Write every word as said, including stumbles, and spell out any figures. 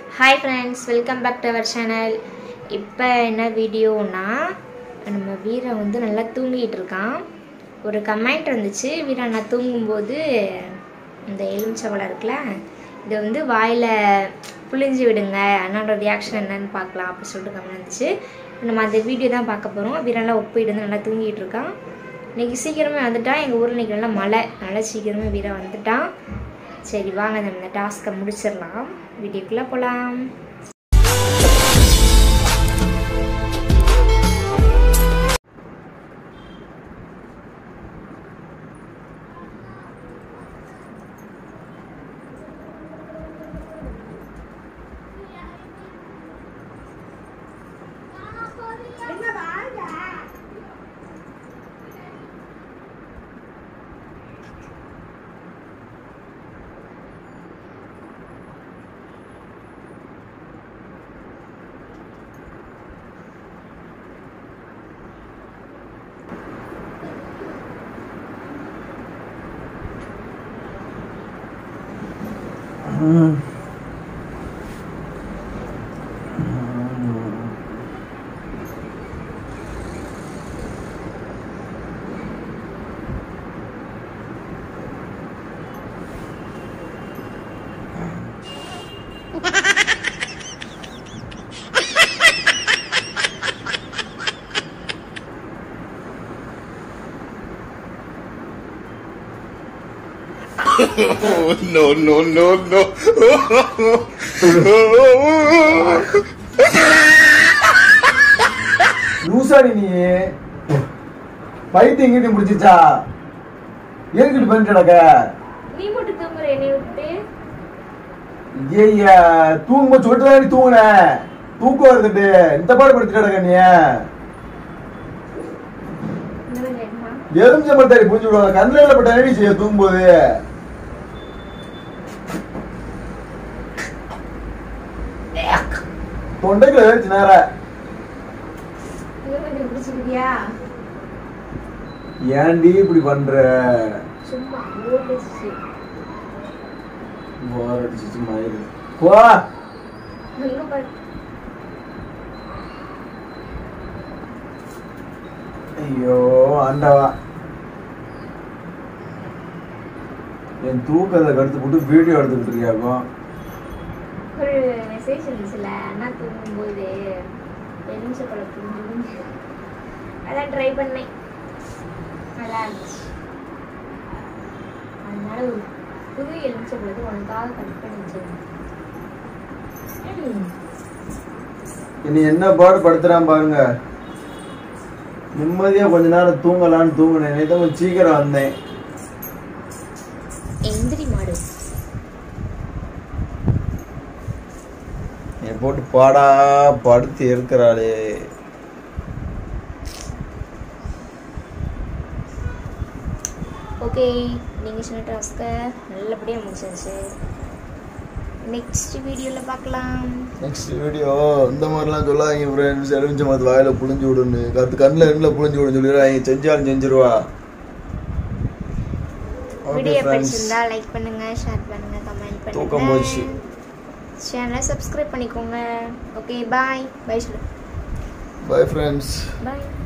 Hi friends, welcome back to our channel. இப்போ என்ன வீடியோனா நம்ம வீரா வந்து நல்லா தூங்கிட்டு இருக்கான். ஒரு கமெண்ட் வந்துச்சு, வீரா நான் தூங்கும்போது இந்த எலுமிச்சம்பழம் இருக்குல இது வந்து வாயில புளிஞ்சு விடுங்க, அண்ணாவோட ரியாக்ஷன் என்னன்னு பார்க்கலாம் அப்படி சொல்லிட்டு கமெண்ட் வந்துச்சு. நம்ம அந்த வீடியோ தான் பார்க்க போகிறோம். வீராலாம் ஒப்பிட்டு வந்து நல்லா தூங்கிட்டு இருக்கான். இன்றைக்கி சீக்கிரமே வந்துட்டான். எங்கள் ஊரில் இன்றைக்கி நல்லா மழை, நல்லா சீக்கிரமே வீரா வந்துட்டான். சரி வாங்க நம்ம இந்த டாஸ்க்கை முடிச்சிடலாம், வீடியோக்குள்ளே போகலாம். Oh, no, no, no, no. லூசாடி நீ பைத்தியம் எங்கிட்ட முடிச்சிச்சா? எதுக்கிட்டு பண்ணிட்டடக்க? நீ மட்டும் தூங்குற என்னை விட்டு? ஐயா தூங்கும்போது சொல்லிட்டு தூங்குன, தூக்கம் வருதுட்டு இந்த பாடு படுத்துட்டடக்க நீ. எலுமிச்சம்பழத்தாடி புரிஞ்சு விடுவாங்க, கண்ணில் பட்ட அடி செய்ய தூங்கும்போது. தொண்டைக்குள்ள ஏறிச்சு நேர. ஏன்டி இப்படி பண்ற? போர் அடிச்சு மயிறு போ. ஐயோ ஆண்டவா, என் தூக்கத்தை கடுத்து போட்டு வீடியோ எடுத்துக்கிட்டு இருக்கியாக்கும். ஒரு மெசேஜ் இருந்துச்சுல, அண்ணா தூங்கும்போது எலுமிச்சம்பழம் புளிஞ்சு, அதான் ட்ரை பண்ணேன், நல்லா இருந்துச்சு. அதனால ஒரு புது எலுமிச்சம்பழத்தை உனக்காக கட் பண்ணி வச்சிருந்தேன். இனி என்ன பாடு படுத்துறான் பாருங்க. நிம்மதியா கொஞ்ச நேரம் தூங்கலான்னு தூங்கினேன், கொஞ்சம் சீக்கிரம் வந்தேன். எந்திரி மாடு என் போட்டு பாடா படுத்து இருக்கிறாளே. ஓகே, நீங்கள் சொன்ன டாஸ்க்கை நல்லபடியாக முடிச்சிருச்சு. நெக்ஸ்ட் வீடியோவில் பார்க்கலாம். நெக்ஸ்ட் வீடியோ இந்த மாதிரிலாம் சொல்லாதீங்க ஃப்ரெண்ட்ஸ். எலுமிச்சம்பழத்து வாயில புளிஞ்சு விடுன்னு, கற்று கண்ணில் ரெண்டில் புளிஞ்சு விடுன்னு சொல்லிடுறாங்க. செஞ்சாலும் செஞ்சிருவா. வீடியோ பிடிச்சிருந்தா லைக் பண்ணுங்க, ஷேர் பண்ணுங்க, கமெண்ட் பண்ணுங்க. தூக்கம் போச்சு. சேனலை சப்ஸ்கிரைப் பண்ணிக்கோங்க. Okay bye. பை சொல்லு. Bye friends. பாய்.